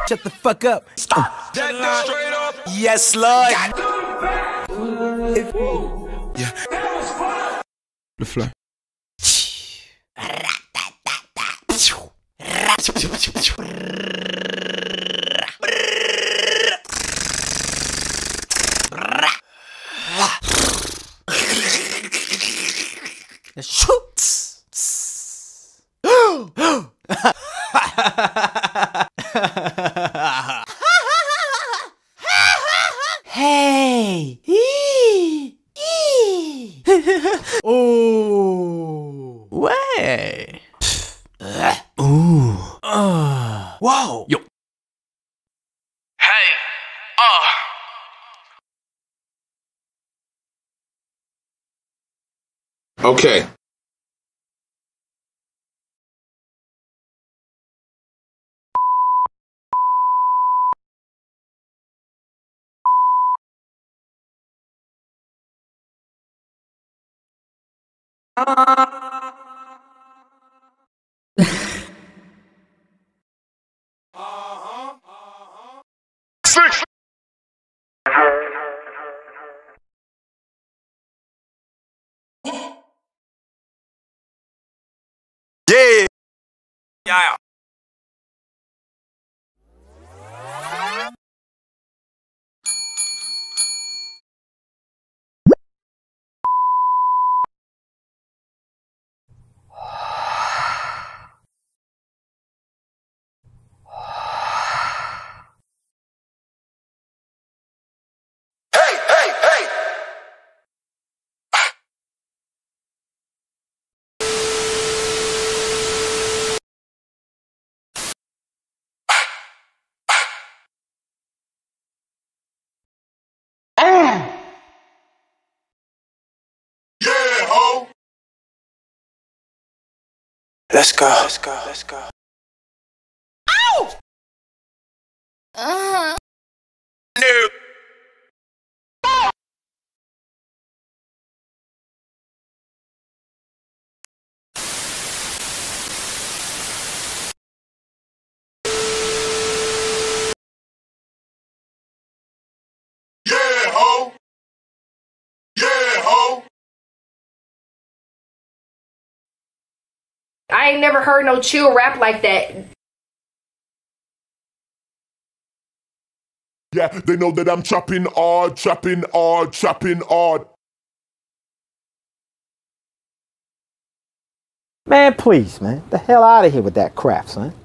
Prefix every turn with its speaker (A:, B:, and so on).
A: Shut the fuck up.
B: Stop. Straight up.
A: Yes, Lord.
B: Yeah.
A: Le flow. Hey. Oh. Way. Ooh. Whoa. Yo.
B: Hey. Okay. Six. Yeah. Yeah. Yeah, ho. Let's go. Let's go. Let's go. Ow! No. Yeah, ho. Yeah, ho.
C: I ain't never heard no chill rap like that.
D: Yeah, they know that I'm chopping hard, chopping hard, chopping hard.
E: Man, please, man. The hell out of here with that crap, son.